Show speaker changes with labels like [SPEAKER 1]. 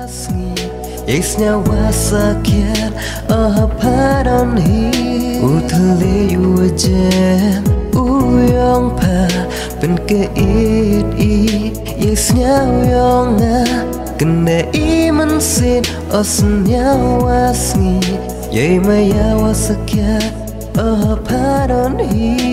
[SPEAKER 1] Yesnya sakit padan hi Uthale ujen uyong pa pen keit I Yesnya uyonga kene iman sin osnya wasngi Yay maya sakit padan hi